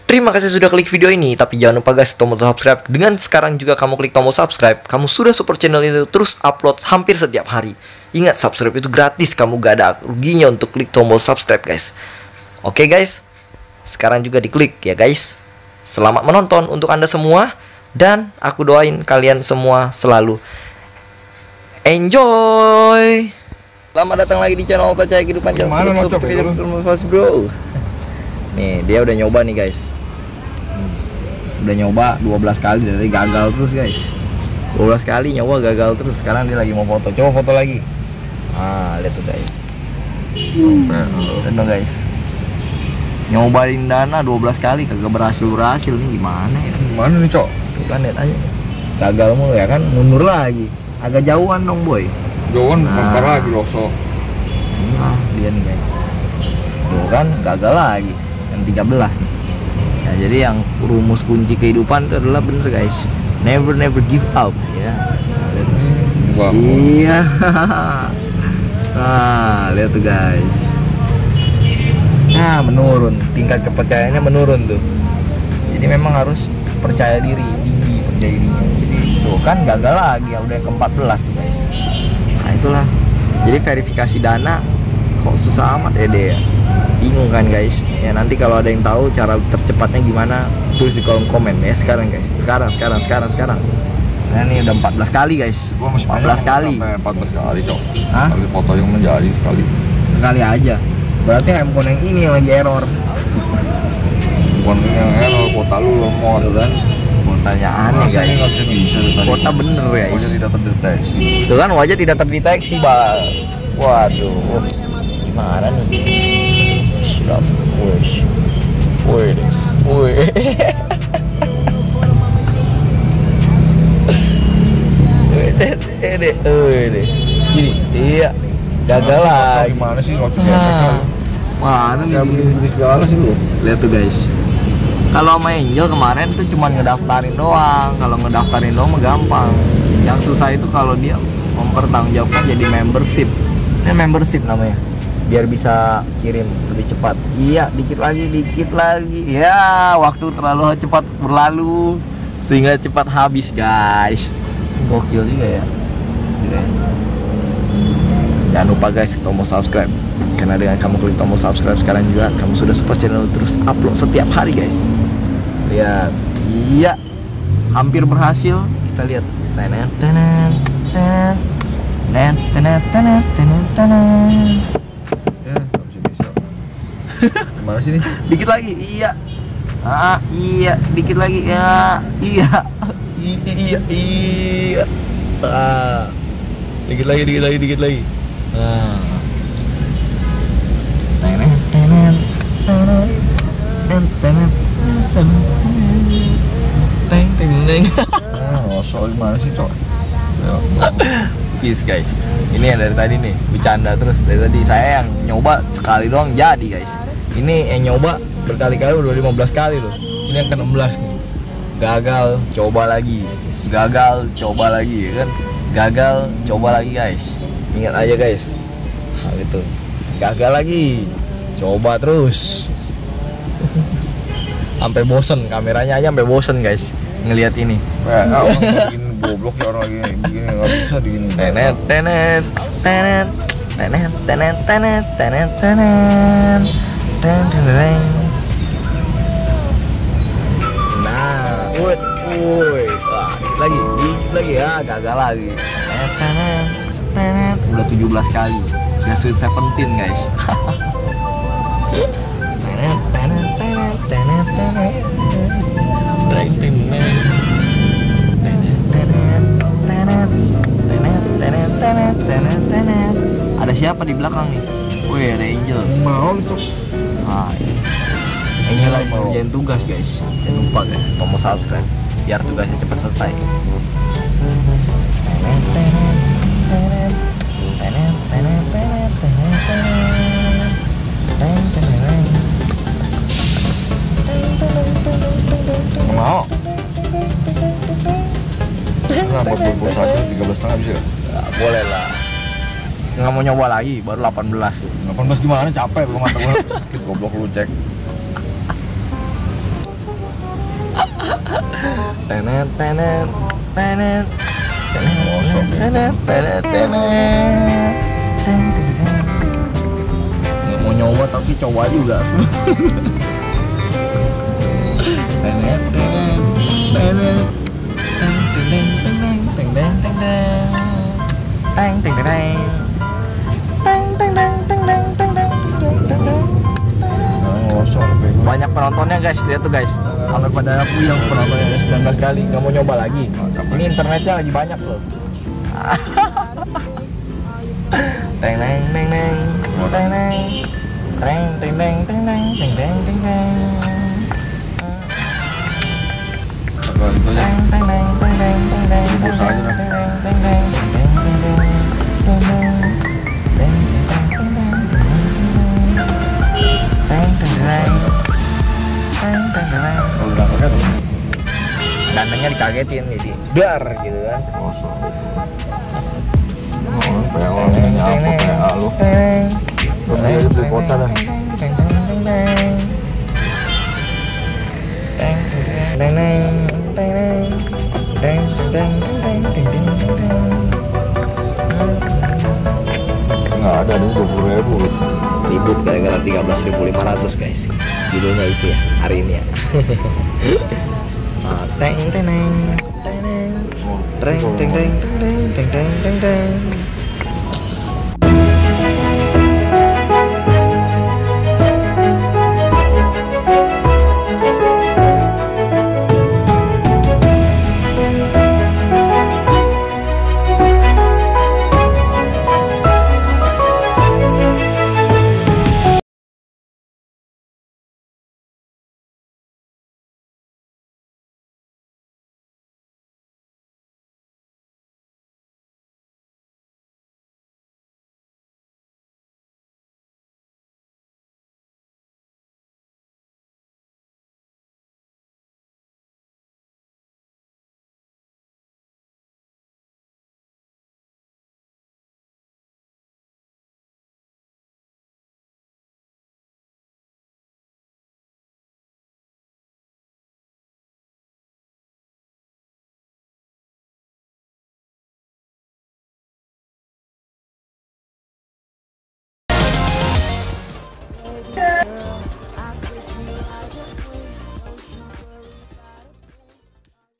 Terima kasih sudah klik video ini, tapi jangan lupa guys tombol subscribe. Dengan sekarang juga kamu klik tombol subscribe, kamu sudah support channel ini terus upload hampir setiap hari. Ingat, subscribe itu gratis, kamu gak ada ruginya untuk klik tombol subscribe guys. Oke guys, sekarang juga diklik ya guys. Selamat menonton untuk Anda semua, dan aku doain kalian semua selalu enjoy. Selamat datang lagi di channel Percaya Kehidupan Jalan Motivasi bro. Nih, dia udah nyoba nih guys. Udah nyoba 12 kali dari gagal terus guys. 12 kali nyoba gagal terus. Sekarang dia lagi mau foto. Coba foto lagi. Lihat tuh guys. Lihat guys. Nyobain dana 12 kali kagak berhasil nih, gimana ya? Gimana nih, Cok? Tuh kan lihat aja. Gagal mulu ya kan, mundur lagi. Agak jauhan dong, boy. Jauhan bentar lagi loh, so. Nah, dia nih guys. Tuh kan gagal lagi. Yang 13 nih. Ya, jadi yang rumus kunci kehidupan itu adalah bener guys, never give up ya. Iya. Lihat tuh guys. Menurun, tingkat kepercayaannya menurun tuh. Jadi memang harus percaya diri, tinggi percaya dirinya. Jadi tuh kan gagal lagi ya, udah yang ke-14 tuh guys. Nah itulah. Jadi verifikasi dana kok susah amat ya deh ya. Bingung kan guys ya, nanti kalau ada yang tahu cara tercepatnya gimana tulis di kolom komen ya. Sekarang guys, sekarang nah ini udah 14 kali guys. Gua masih 14 kali sampai 14 kali, Cok. Hah? Kali foto yang menjadi sekali aja, berarti handphone yang ini yang lagi error. Bukan yang error, kota lu lemot kan kotanya aneh guys. Kota bener ya, wajah tidak terdeteksi. Itu kan wajah tidak terdeteksi bang. Waduh, gimana nih? Woi. Gini, iya, gagal lagi. Gimana sih waktu Mana nih? begini segala sih lu? Lihat tuh guys. Kalau sama Angel kemarin tuh cuma ngedaftarin doang. Kalau ngedaftarin doang mah gampang. Yang susah itu kalau dia mempertanggungjawabkan jadi membership. Ini membership namanya. Biar bisa kirim lebih cepat. Iya, dikit lagi. Ya, waktu terlalu cepat berlalu sehingga cepat habis guys. Gokil juga ya guys. Jangan lupa guys tombol subscribe, karena dengan kamu klik tombol subscribe sekarang juga kamu sudah support channel terus upload setiap hari guys. Lihat, iya, hampir berhasil. Kita lihat. Gimana sih nih? Dikit lagi, iya. Iya, dikit lagi, ya, iya. Dikit lagi. Soal gimana sih, Cok? Peace guys. Ini yang dari tadi nih, bercanda terus. Dari tadi saya yang nyoba sekali doang jadi guys. Ini yang nyoba berkali-kali, udah 15 kali loh. Ini yang ke-16 nih. Gagal, coba lagi. Gagal, coba lagi ya kan. Gagal, coba lagi guys. Ingat aja guys. Hal itu. Gagal lagi. Coba terus. Sampai bosen, kameranya aja sampai bosen guys ngelihat ini. Orang begini goblok ya, orang lagi begini nggak bisa digini. Nah, woi, dikit lagi ya, gagal lagi. Udah 17 kali. Udah Sweet 17 guys. Ada siapa di belakang nih? Wih, ada Angel. Mau Cok. Angel lagi ngerjain tugas guys. Jangan lupa guys, tombol subscribe biar tugasnya cepat selesai. Mau? Nah, buat 13,5 bisa gak? Ya, boleh lah. Nggak mau nyoba lagi, baru 18 tuh. 18 gimana? Capek belum mata gua. Sakit goblok lu cek. tenet tenet tenet nggak mau nyoba tapi coba juga. Tenet tenet tenet teng teng teng teng teng teng teng teng teng teng teng teng teng teng. Banyak penontonnya guys, lihat tuh guys. Sampai pada aku yang penontonnya 19 kali, nggak mau nyoba lagi. Ini internetnya lagi banyak loh. Teng teng teng teng teng teng teng teng teng teng teng teng teng teng. Kalau itu ya bus aja lah. Kalau udah pakai tuh Gantengnya dikagetin jadi dar gitu kan. kosong. Oh, kayak orangnya apa kayak lu. Sebenarnya itu di kota dah. Nggak ada nih 20.000. Ribut gara-gara 13.500 guys. Judulnya itu ya hari ini ya. Teng teng teng teng teng teng teng teng teng teng teng.